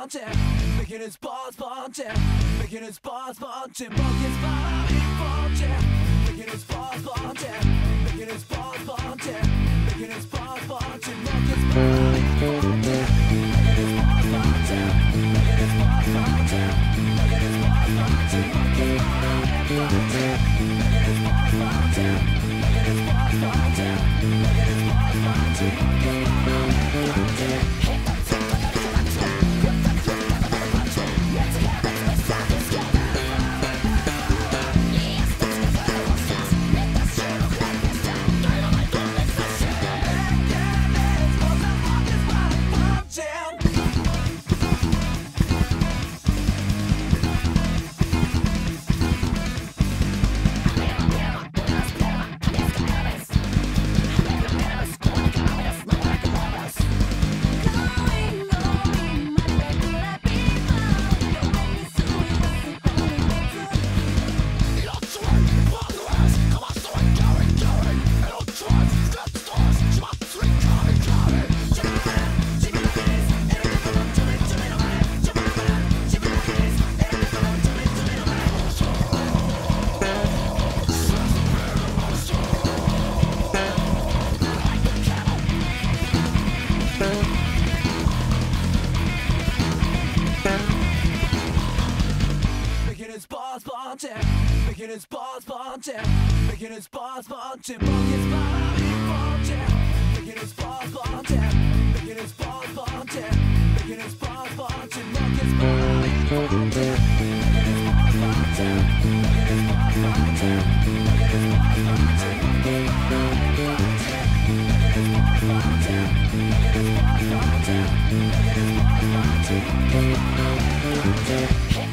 bunting, making his balls bunting, making his balls bunting, monkey's body bunting, making his balls bunting, making his balls bunting, making his balls bunting, monkey's body bunting, making his balls bunting, making his balls bunting, making his balls bunting, monkey's body bunting, making his balls bunting, making his balls bunting, making his balls bunting, monkey's body bunting. Making his balls bunting, making his balls bunting, monkey's body bunting, making his balls bunting, making his balls bunting, making his balls bunting, monkey's body bunting, making his balls bunting, making his balls bunting, making his balls bunting, monkey's body bunting, making his balls bunting, making his balls bunting, making his balls bunting, monkey's body bunting.